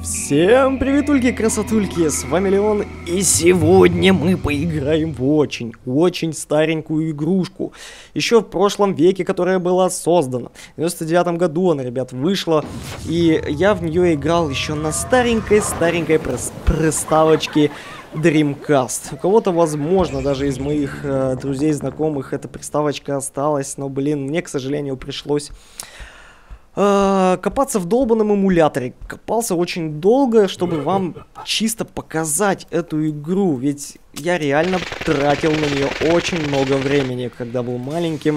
Всем приветульки, красотульки, с вами Леон, и сегодня мы поиграем в очень старенькую игрушку. Еще в прошлом веке, которая была создана. В 99 году она, ребят, вышла, и я в нее играл еще на старенькой приставочке Dreamcast. У кого-то, возможно, даже из моих друзей, знакомых, эта приставочка осталась, но, блин, мне, к сожалению, пришлось... копаться в долбанном эмуляторе. Копался очень долго, чтобы вам чисто показать эту игру. Ведь я реально тратил на нее очень много времени, когда был маленьким.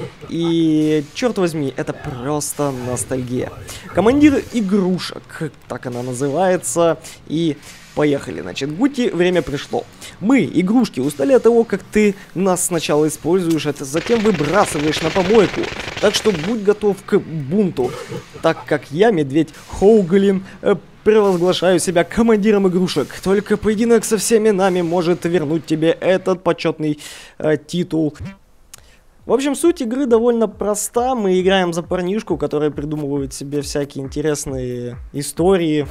И, черт возьми, это просто ностальгия. Командир игрушек, так она называется. И поехали, значит, Гути, время пришло. Мы, игрушки, устали от того, как ты нас сначала используешь, а затем выбрасываешь на помойку. Так что будь готов к бунту, так как я, медведь Хоуглин, провозглашаю себя командиром игрушек. Только поединок со всеми нами может вернуть тебе этот почетный титул. В общем, суть игры довольно проста. Мы играем за парнишку, который придумывает себе всякие интересные истории.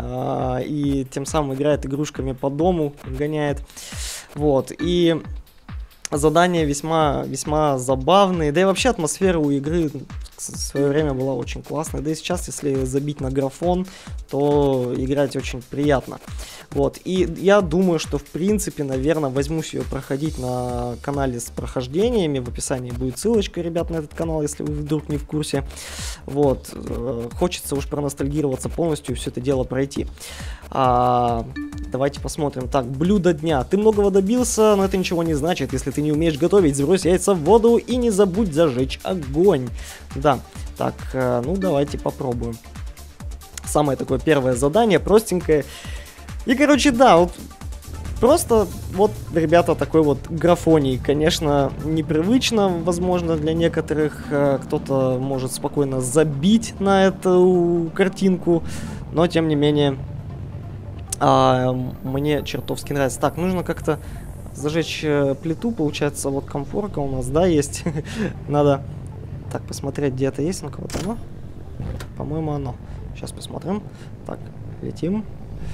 И тем самым играет игрушками по дому, гоняет. Вот, и задания весьма забавные. Да и вообще атмосфера у игры в свое время была очень классная. Да и сейчас, если забить на графон, то играть очень приятно. Вот, и я думаю, что в принципе, наверное, возьмусь ее проходить на канале с прохождениями. В описании будет ссылочка, ребят, на этот канал, если вы вдруг не в курсе. Вот, хочется уж проностальгироваться полностью и все это дело пройти. Давайте посмотрим. Так, блюдо дня. Ты многого добился, но это ничего не значит. Если ты не умеешь готовить, сбрось яйца в воду и не забудь зажечь огонь. Да, так, ну давайте попробуем. Самое такое первое задание, простенькое. И, короче, да, вот просто, вот, ребята, такой вот графоний, конечно, непривычно, возможно, для некоторых. Кто-то может спокойно забить на эту картинку, но, тем не менее, мне чертовски нравится. Так, нужно как-то зажечь плиту, получается, вот комфорка у нас, да, есть. Надо, так, посмотреть, где это есть, ну-ка, вот оно. По-моему, оно. Сейчас посмотрим. Так, летим.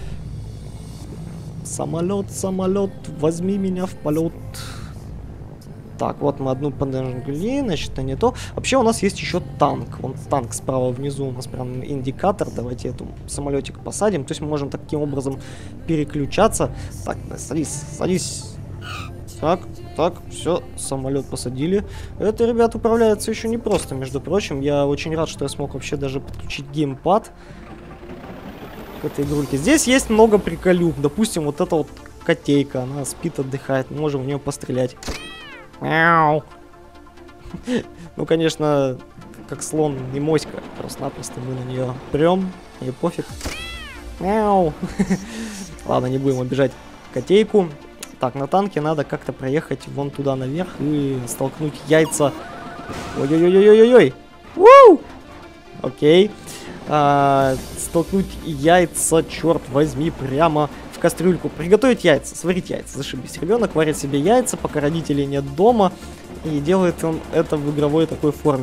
Самолет, самолет, возьми меня в полет. Так, вот мы одну подожгли, значит, это не то. Вообще у нас есть еще танк. Вон танк справа внизу, у нас прям индикатор. Давайте эту самолетик посадим. То есть мы можем таким образом переключаться. Так, садись, садись. Так, так, все, самолет посадили. Это, ребят, управляется еще не просто, между прочим. Я очень рад, что я смог вообще даже подключить геймпад к этой игрульке. Здесь есть много приколюк. Допустим, вот эта вот котейка, она спит, отдыхает. Мы можем в нее пострелять. Мяу. Ну, конечно, как слон и моська. Просто-напросто мы на нее прем. И пофиг. Мяу. Ладно, не будем обижать котейку. Так, на танке надо как-то проехать вон туда наверх и столкнуть яйца. Ой-ой-ой-ой-ой-ой. Уу! Окей. Столкнуть яйца, черт возьми, прямо в кастрюльку. Приготовить яйца, сварить яйца, зашибись. Ребенок варит себе яйца, пока родителей нет дома. И делает он это в игровой такой форме.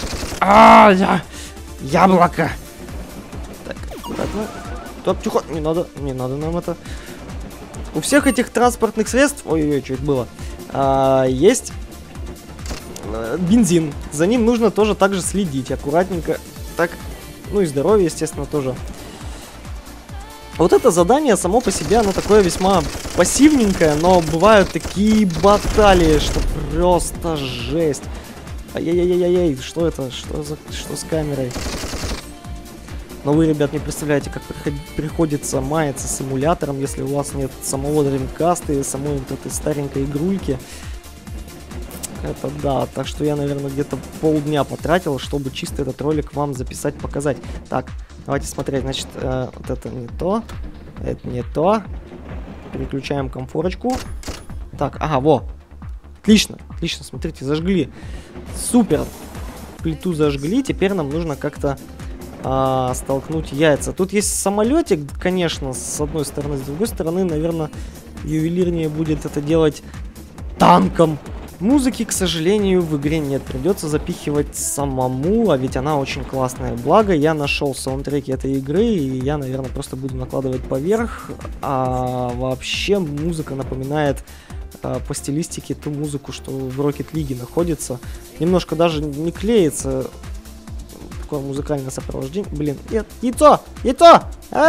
Яблоко! Так, аккуратно. Так, тихо, не надо нам это. У всех этих транспортных средств, ой-ой-ой, что это было, есть бензин. За ним нужно тоже так же следить, аккуратненько. Так, ну и здоровье, естественно, тоже. Вот это задание само по себе, оно такое весьма пассивненькое, но бывают такие баталии, что просто жесть. Ай-яй-яй-яй-яй, что это? Что с камерой? Но вы, ребят, не представляете, как приходится маяться с эмулятором, если у вас нет самого Dreamcast и самой вот этой старенькой игрульки. Это да, так что я, наверное, где-то полдня потратил, чтобы чисто этот ролик вам записать, показать. Так, давайте смотреть, значит, вот это не то, это не то. Переключаем комфорочку. Так, ага, во. Отлично, отлично, смотрите, зажгли. Супер. Плиту зажгли, теперь нам нужно как-то столкнуть яйца. Тут есть самолетик, конечно, с одной стороны, с другой стороны, наверное, ювелирнее будет это делать танком. Музыки, к сожалению, в игре нет. Придется запихивать самому, а ведь она очень классная. Благо, я нашел саундтреки этой игры, и я, наверное, просто буду накладывать поверх. А вообще, музыка напоминает по стилистике ту музыку, что в Rocket League находится. Немножко даже не клеится такое музыкальное сопровождение. Блин, нет, яйцо! Яйцо!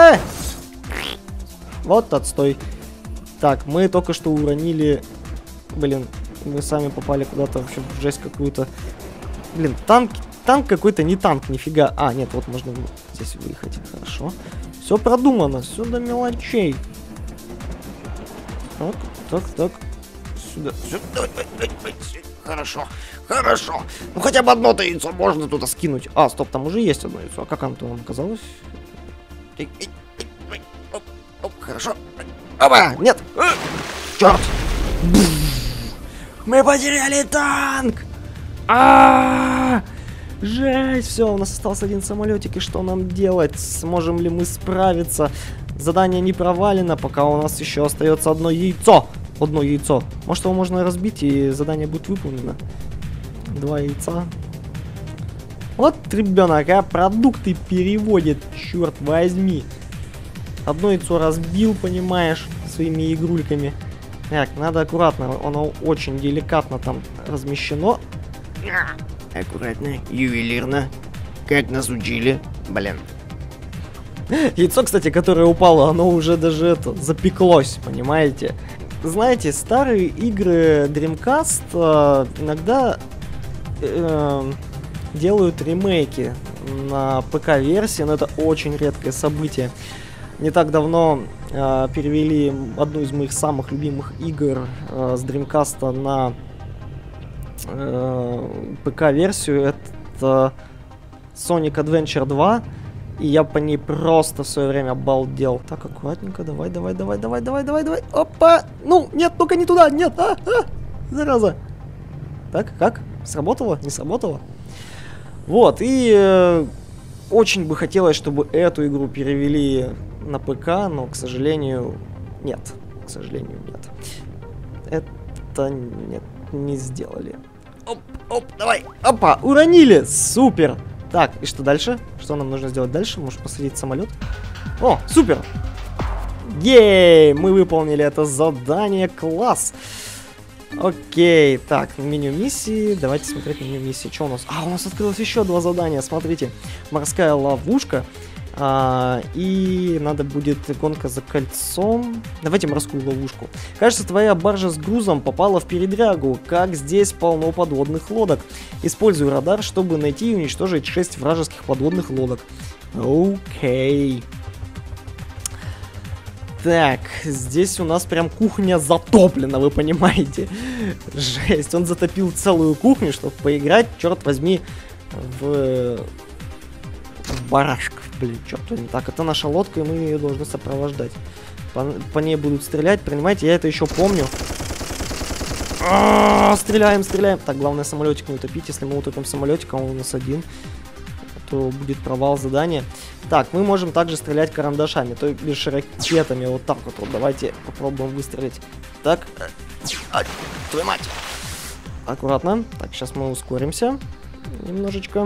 Вот отстой. Так, мы только что уронили... Блин, мы сами попали куда-то вообще в жесть какую-то. Блин, танк какой-то не танк, нифига. А, нет, вот можно здесь выехать. Хорошо. Все продумано, все до мелочей. Так. Сюда. Хорошо. Ну хотя бы одно-то яйцо можно туда скинуть. А, стоп, там уже есть одно яйцо. А как оно там оказалось? Хорошо. Опа, нет. Черт. Мы потеряли танк! Жесть! Все, у нас остался один самолетик, и что нам делать? Сможем ли мы справиться? Задание не провалено, пока у нас еще остается одно яйцо. Одно яйцо. Может, его можно разбить, и задание будет выполнено. 2 яйца. Вот ребенок, продукты переводит, черт возьми. Одно яйцо разбил, понимаешь, своими игрульками. Так, надо аккуратно, оно очень деликатно там размещено. Аккуратно, ювелирно, как нас учили, блин. Яйцо, кстати, которое упало, оно уже даже запеклось, понимаете? Знаете, старые игры Dreamcast иногда делают ремейки на ПК-версии, но это очень редкое событие. Не так давно перевели одну из моих самых любимых игр с Dreamcast на ПК-версию. Это Sonic Adventure 2. И я по ней просто в свое время обалдел. Так, аккуратненько, давай. Опа! Ну, нет, только не туда, нет! Зараза! Так, как? Сработало? Не сработало? Вот, и очень бы хотелось, чтобы эту игру перевели на ПК, но, к сожалению, нет. К сожалению, нет. Это нет, не сделали. Оп, давай. Опа, уронили. Супер. Так, и что дальше? Что нам нужно сделать дальше? Может, посадить самолет? О, супер. Ей, мы выполнили это задание. Класс. Окей, так, меню миссии. Давайте смотреть меню миссии. Что у нас? А, у нас открылось еще 2 задания. Смотрите, морская ловушка. И надо будет гонка за кольцом. Давайте морскую ловушку. Кажется, твоя баржа с грузом попала в передрягу. Как здесь полно подводных лодок. Используй радар, чтобы найти и уничтожить 6 вражеских подводных лодок. Окей. Так, здесь у нас прям кухня затоплена, вы понимаете. Жесть, он затопил целую кухню, чтобы поиграть, черт возьми, в барашков. Блин, что-то не так. Это наша лодка, и мы ее должны сопровождать. По ней будут стрелять, понимаете, я это еще помню. Стреляем. Так, главное самолетик не утопить. Если мы утопим самолетик, а он у нас один, то будет провал задания. Так, мы можем также стрелять карандашами, то бишь ракетами. Вот так вот. Давайте попробуем выстрелить. Так. Твою мать. Аккуратно. Так, сейчас мы ускоримся немножечко.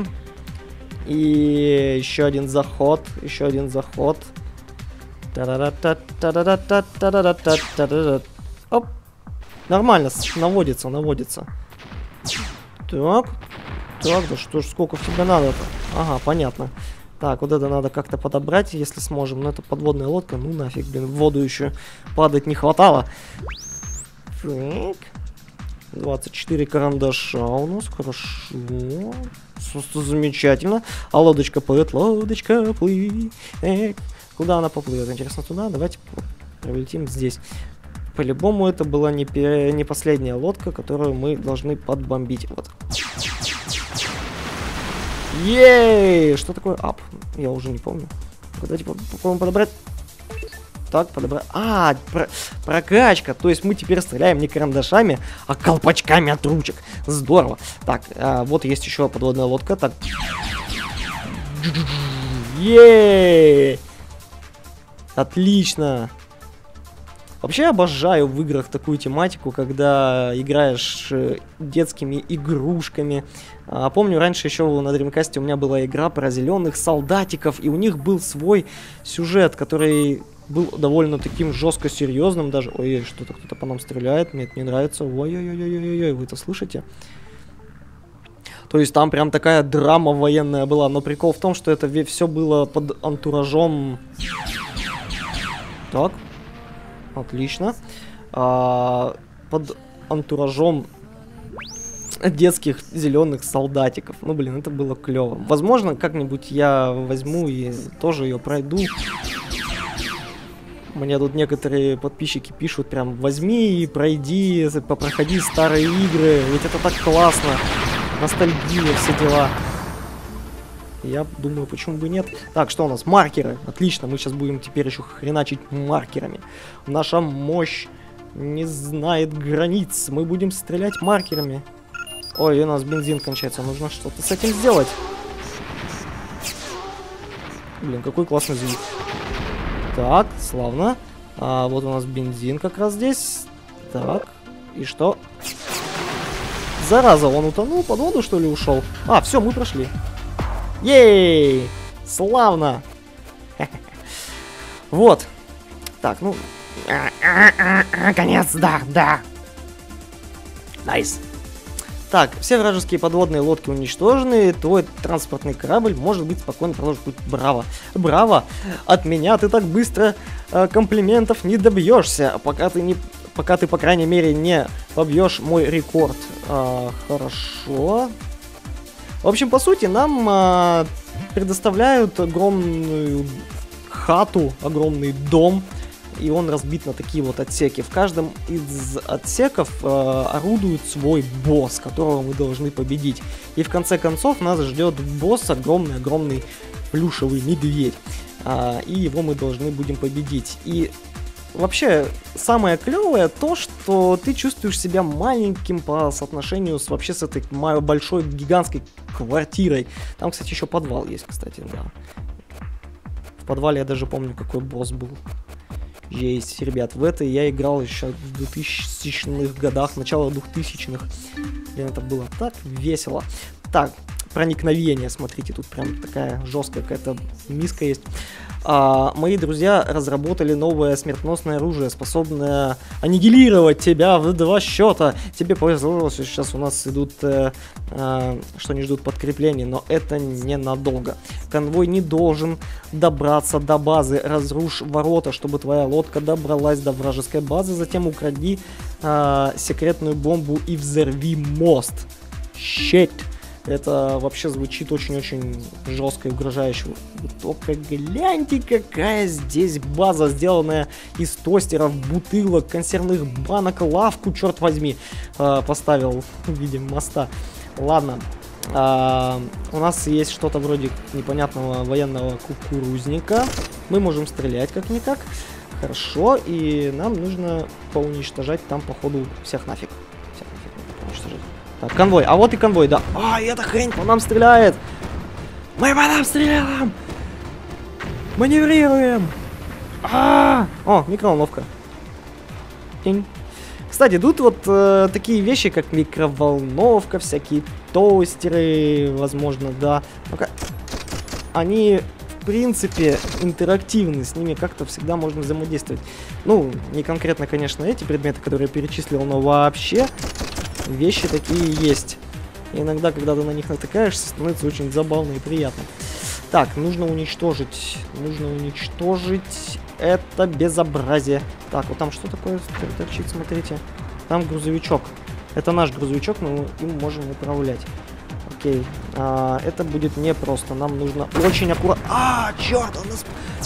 И еще один заход. Оп. Нормально, наводится. Так, да что ж, сколько тебе надо-то? Ага, понятно. Так, вот это надо как-то подобрать, если сможем. Но это подводная лодка, ну нафиг, блин, в воду еще падать не хватало. Так. 24 карандаша у нас, хорошо. Замечательно. А лодочка плывет, Куда она поплывет? Интересно, туда? Давайте пролетим здесь. По-любому это была не последняя лодка, которую мы должны подбомбить. Вот. Ей! Что такое ап? Я уже не помню. Давайте попробуем подобрать. Так, подобрать. Прокачка. То есть мы теперь стреляем не карандашами, а колпачками от ручек. Здорово. Так, вот есть еще подводная лодка. Так. Ей! Отлично. Вообще я обожаю в играх такую тематику, когда играешь детскими игрушками. Помню, раньше еще на Dreamcast у меня была игра про зеленых солдатиков, и у них был свой сюжет, который был довольно таким жестко серьезным даже. Ой, что-то кто-то по нам стреляет, мне это не нравится. Ой-ой-ой-ой-ой, вы это слышите? То есть там прям такая драма военная была, но прикол в том, что это все было под антуражом. Так, отлично. Под антуражом детских зеленых солдатиков. Ну, блин, это было клево. Возможно, как-нибудь я возьму и тоже ее пройду. Мне тут некоторые подписчики пишут прям: возьми и пройди, проходи старые игры, ведь это так классно. Ностальгия, все дела. Я думаю, почему бы нет. Так, что у нас? Маркеры. Отлично, мы сейчас будем теперь еще хреначить маркерами. Наша мощь не знает границ. Мы будем стрелять маркерами. Ой, у нас бензин кончается. Нужно что-то с этим сделать. Блин, какой классный звук. Так, славно. Вот у нас бензин как раз здесь. Так, и что? Зараза, он утонул, под воду что ли ушел? Все, мы прошли. Ей! Славно! Вот. Так, ну... Конец, да. Найс. Так, все вражеские подводные лодки уничтожены. Твой транспортный корабль может быть спокойно продолжить путь. Браво. Браво! От меня ты так быстро комплиментов не добьешься, пока ты, по крайней мере, не побьешь мой рекорд. Хорошо. В общем, по сути, нам предоставляют огромную хату, огромный дом, и он разбит на такие вот отсеки. В каждом из отсеков орудует свой босс, которого мы должны победить. И в конце концов нас ждет босс, огромный плюшевый медведь. И его мы должны будем победить. И вообще, самое клевое то, что ты чувствуешь себя маленьким по соотношению вообще с этой большой гигантской квартирой. Там, кстати, еще подвал есть, кстати, да. В подвале я даже помню, какой босс был. Есть, ребят, в это я играл еще в 2000-х годах, начало 2000-х. Блин, это было так весело. Так, проникновение, смотрите, тут прям такая жесткая какая-то миска есть. Мои друзья разработали новое смертоносное оружие, способное аннигилировать тебя в 2 счета. Тебе повезло, сейчас у нас идут, что не ждут подкреплений, но это ненадолго. Конвой не должен добраться до базы. Разрушь ворота, чтобы твоя лодка добралась до вражеской базы. Затем укради секретную бомбу и взорви мост. Щит. Это вообще звучит очень-очень жестко и угрожающе. Только гляньте, какая здесь база, сделанная из тостеров, бутылок, консервных банок, лавку, черт возьми, поставил в виде моста. Ладно, у нас есть что-то вроде непонятного военного кукурузника. Мы можем стрелять как-никак. Хорошо, и нам нужно поуничтожать там, походу, всех нафиг. Всех нафиг нужно уничтожать. Так, конвой. А вот и конвой, да. Эта хрень по нам стреляет. Мы по нам стреляем. Маневрируем. О, микроволновка. Кстати, тут вот такие вещи, как микроволновка, всякие тостеры, возможно, да. Ну-ка. Они, в принципе, интерактивны. С ними как-то всегда можно взаимодействовать. Ну, не конкретно, конечно, эти предметы, которые я перечислил, но вообще... Вещи такие есть. И иногда, когда ты на них натыкаешься, становится очень забавно и приятно. Так, нужно уничтожить. Это безобразие. Так, вот там что такое торчит, смотрите. Там грузовичок. Это наш грузовичок, но мы им можем управлять. Окей. Это будет непросто. Нам нужно очень аккуратно... черт, он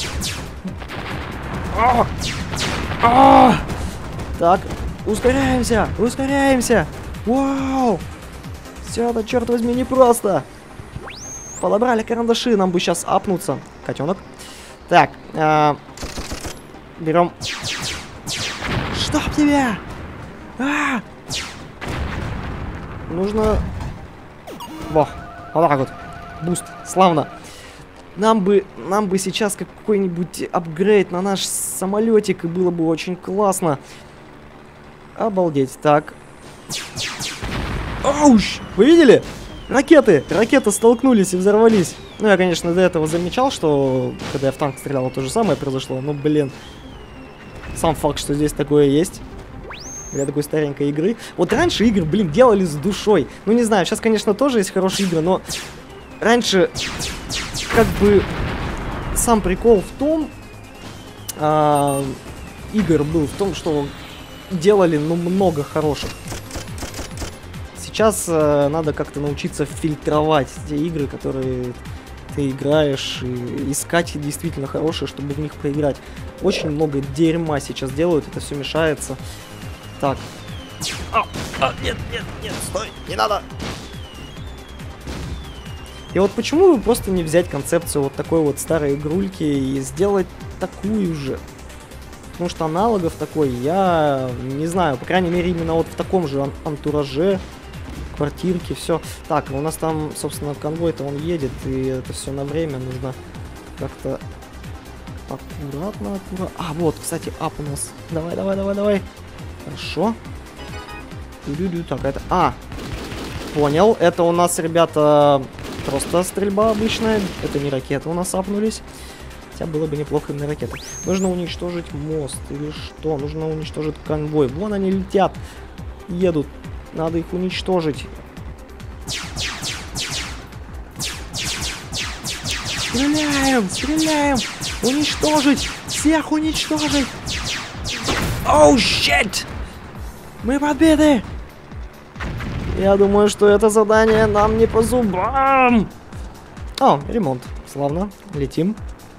нас... Так, ускоряемся. Вау! Все это, черт возьми, непросто. Подобрали карандаши, нам бы сейчас апнуться. Котенок. Так, берем. Чтоб тебя! Нужно... вот так вот. Буст, славно. Нам бы сейчас какой-нибудь апгрейд на наш самолетик, и было бы очень классно. Обалдеть. Так. Ауш! Вы видели? Ракеты столкнулись и взорвались. Ну, я, конечно, до этого замечал, что когда я в танк стрелял, то же самое произошло. Но, блин, сам факт, что здесь такое есть. Для такой старенькой игры. Вот раньше игры, блин, делали с душой. Ну, не знаю, сейчас, конечно, тоже есть хорошие игры, но раньше, как бы, сам прикол в том, игр был в том, что делали, ну, много хороших. Сейчас надо как-то научиться фильтровать те игры, которые ты играешь, и искать действительно хорошие, чтобы в них поиграть. Очень много дерьма сейчас делают, это все мешается. Так. Нет, стой, не надо. И вот почему бы просто не взять концепцию вот такой вот старой игрульки и сделать такую же? Потому что аналогов такой я не знаю, по крайней мере именно вот в таком же антураже, квартирке, все. Так, у нас там, собственно, конвой-то он едет, и это все на время, нужно как-то аккуратно. А, вот, кстати, ап у нас. Давай. Хорошо. Так, это... понял. Это у нас, ребята, просто стрельба обычная. Это не ракеты у нас апнулись. Хотя было бы неплохо именно ракеты. Нужно уничтожить мост или что? Нужно уничтожить конвой. Вон они летят. Едут. Надо их уничтожить. Стреляем! Уничтожить! Всех уничтожить! Оу, щит! Мы победы! Я думаю, что это задание нам не по зубам. О, ремонт. Славно. Летим.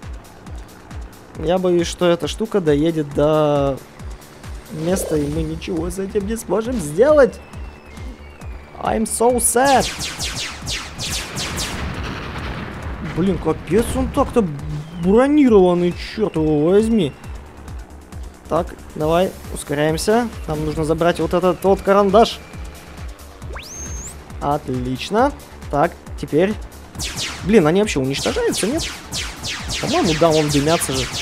Я боюсь, что эта штука доедет до места, и мы ничего с этим не сможем сделать. I'm so sad. Блин, капец, он так-то бронированный, черт его возьми. Так, давай, ускоряемся. Нам нужно забрать вот этот вот карандаш. Отлично. Так, теперь... Блин, они вообще уничтожаются, нет? По-моему, да, вон дымятся же.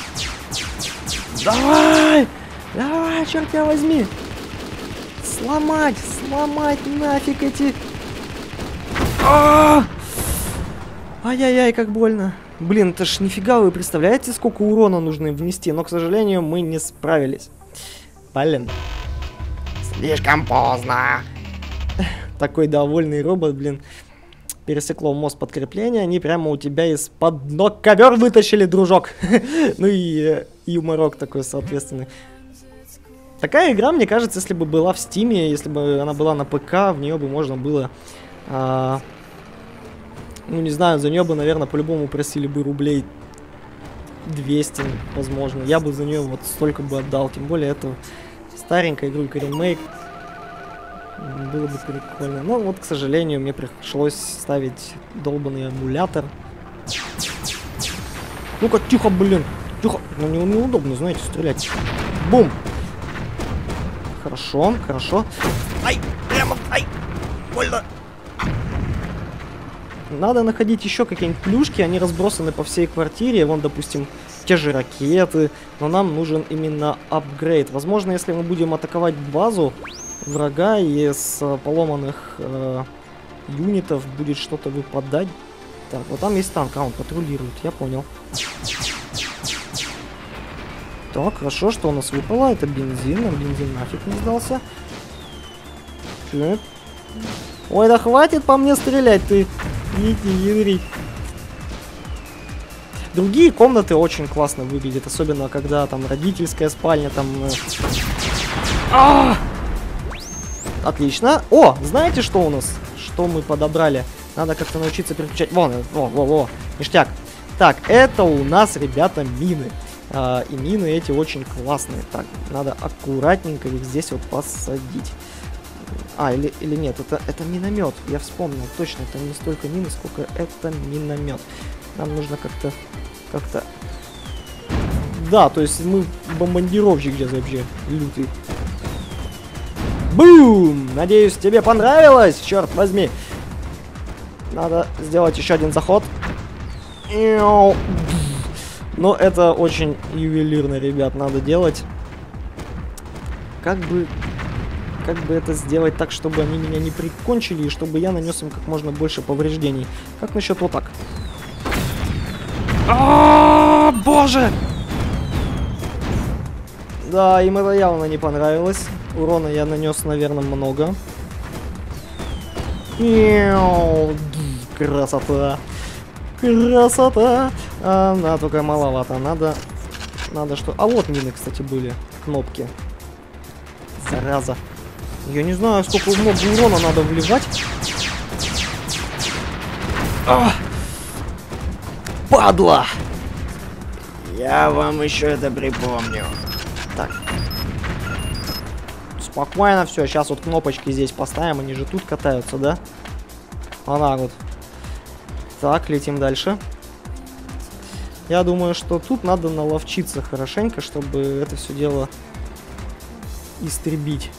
Давай! Давай, черт тебя возьми! Сломать нафиг эти... Ай-яй-яй, как больно. Блин, это ж нифига, вы представляете, сколько урона нужно внести? Но, к сожалению, мы не справились. Блин. Слишком поздно. Такой довольный робот, блин. Пересекло мост подкрепления. Они прямо у тебя из-под ног ковер вытащили, дружок. Ну и юморок такой, соответственный. Такая игра, мне кажется, если бы была в Стиме, если бы она была на ПК, в нее бы можно было... ну, не знаю, за нее бы, наверное, по-любому просили бы рублей 200, возможно. Я бы за нее вот столько бы отдал. Тем более, это старенькая игрулька, ремейк. Было бы прикольно. Но вот, к сожалению, мне пришлось ставить долбанный эмулятор. Ну-ка, тихо, блин. Тихо. Ну, неудобно, знаете, стрелять. Бум. Хорошо, хорошо. Ай, прямо, ай, больно. Надо находить еще какие-нибудь плюшки, они разбросаны по всей квартире. Вон, допустим, те же ракеты. Но нам нужен именно апгрейд. Возможно, если мы будем атаковать базу врага, и с поломанных юнитов будет что-то выпадать. Так, вот там есть танк, он патрулирует, я понял. Так, хорошо, что у нас выпало? Это бензин, нам бензин нафиг не сдался. Так. Ой, да хватит по мне стрелять, ты. Иди, ядрить. Другие комнаты очень классно выглядят, особенно когда там родительская спальня, там... Отлично. О, знаете, что у нас? Что мы подобрали? Надо как-то научиться переключать. Вон, во, ништяк. Так, это у нас, ребята, мины. И мины эти очень классные. Так, надо аккуратненько их здесь вот посадить. Или нет, это миномет. Я вспомнил, точно, это не столько мины, сколько это миномет. Нам нужно как-то... Да, то есть мы бомбардировщик здесь вообще лютый. Бум! Надеюсь, тебе понравилось, черт возьми. Надо сделать еще один заход. Но это очень ювелирно, ребят, надо делать. Как бы это сделать так, чтобы они меня не прикончили, и чтобы я нанес им как можно больше повреждений. Как насчет вот так? Боже! Да, им это явно не понравилось. Урона я нанес, наверное, много. Красота. Красота. Да, только маловато. Надо что... А вот мины, кстати, были. Кнопки. Зараза. Я не знаю, сколько много урона надо вливать. Падла! Я вам еще это припомню. Так. Спокойно все. Сейчас вот кнопочки здесь поставим. Они же тут катаются, да? Она вот. Так, летим дальше. Я думаю, что тут надо наловчиться хорошенько, чтобы это все дело истребить.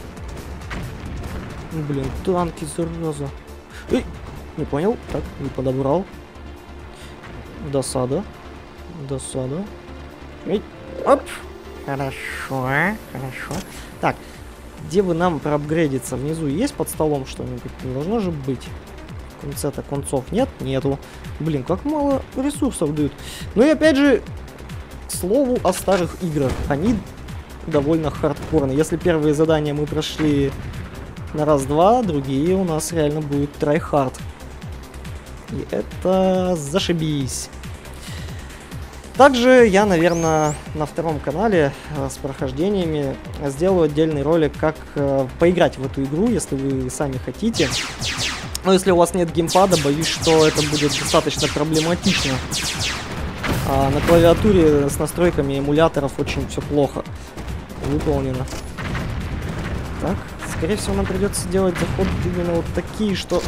Блин, танки, зараза. Эй, не понял. Так, не подобрал. Досада. Досада. Эй, оп. Хорошо, хорошо. Так, где бы нам проапгрейдиться? Внизу есть под столом что-нибудь? Не должно же быть. В конце-то концов нет? Нету. Блин, как мало ресурсов дают. Ну и опять же, к слову о старых играх. Они довольно хардкорные. Если первые задания мы прошли на раз-два, другие у нас реально будут tryhard. И это зашибись. Также я, наверное, на втором канале с прохождениями сделаю отдельный ролик, как поиграть в эту игру, если вы сами хотите. Но если у вас нет геймпада, боюсь, что это будет достаточно проблематично. На клавиатуре с настройками эмуляторов очень все плохо выполнено. Так, скорее всего, нам придется делать заходы именно вот такие, что...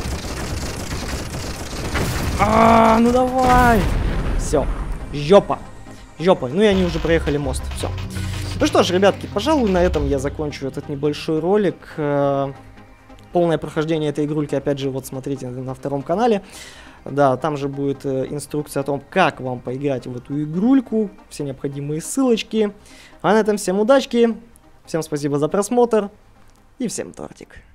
Ну давай! Все. Жопа. Жопа. Ну и они уже проехали мост. Все. Ну что ж, ребятки, пожалуй, на этом я закончу этот небольшой ролик. Полное прохождение этой игрульки, опять же, вот смотрите на втором канале. Да, там же будет инструкция о том, как вам поиграть в эту игрульку. Все необходимые ссылочки. А на этом всем удачки. Всем спасибо за просмотр. И всем тортик.